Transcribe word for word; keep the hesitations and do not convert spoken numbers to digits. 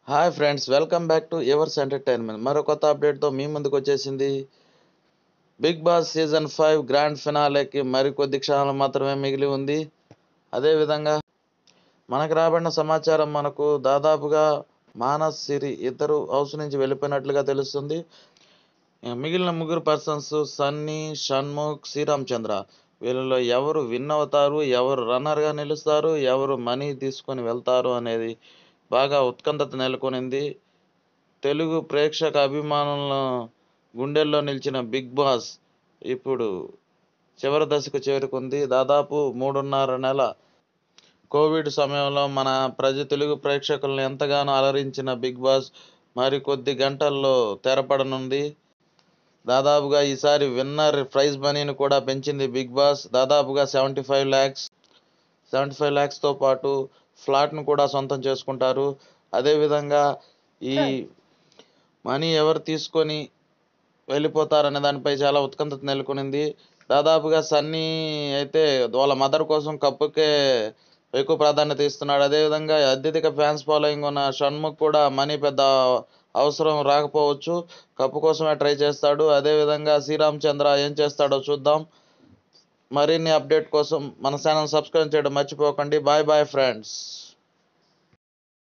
Hi friends, welcome back to ఎవర్స్ entertainment. మరో కొత్త అప్డేట్తో మీ ముందుకు వచ్చేసింది. Bigg Boss season five grand ఫినాలేకి మరికొద్ది క్షణాలు మాత్రమే మిగిలి ఉంది. అదేవిధంగా మనకు రాబడిన సమాచారం మనకు దాదాపుగా మానస్, సిరి ఇద్దరు హౌస్ నుంచి వెళ్ళిపోయినట్లుగా తెలుస్తుంది. మిగిలిన ముగ్గురు పర్సన్స్ సన్నీ, షణ్ముఖ్, శ్రీరామ్ చంద్ర, వీళ్ళలో ఎవరు విన్ అవుతారు, ఎవరు రన్నర్గా నిలుస్తారు, ఎవరు మనీ తీసుకొని వెళ్తారు అనేది బాగా ఉత్కంఠత నెలకొనింది. తెలుగు ప్రేక్షక అభిమానుల గుండెల్లో నిలిచిన బిగ్ బాస్ ఇప్పుడు చివరి దశకు చేరుకుంది. దాదాపు మూడున్నర నెల కోవిడ్ సమయంలో మన ప్రజ తెలుగు ప్రేక్షకులను ఎంతగానో అలరించిన బిగ్ బాస్ మరికొద్ది గంటల్లో తెరపడనుంది. దాదాపుగా ఈసారి విన్నర్ ప్రైజ్ మనీని కూడా పెంచింది బిగ్ బాస్. దాదాపుగా seventy five lakhs seventy five ల్యాక్స్తో పాటు ఫ్లాట్ను కూడా సొంతం చేసుకుంటారు. అదేవిధంగా ఈ మనీ ఎవరు తీసుకొని వెళ్ళిపోతారనే దానిపై చాలా ఉత్కంఠత నెలకొనింది. దాదాపుగా సన్నీ అయితే వాళ్ళ మదర్ కోసం కప్పుకే ఎక్కువ ప్రాధాన్యత ఇస్తున్నాడు. అదేవిధంగా అత్యధిక ఫ్యాన్స్ ఫాలోయింగ్ ఉన్న షణ్ముఖ్ కూడా మనీ పెద్ద అవసరం రాకపోవచ్చు, కప్పు కోసమే ట్రై చేస్తాడు. అదేవిధంగా శ్రీరామ్ చంద్ర ఏం చేస్తాడో చూద్దాం. మరిన్ని అప్డేట్ కోసం మన ఛానల్ సబ్స్క్రైబ్ చేయడం మర్చిపోకండి. Bye bye friends.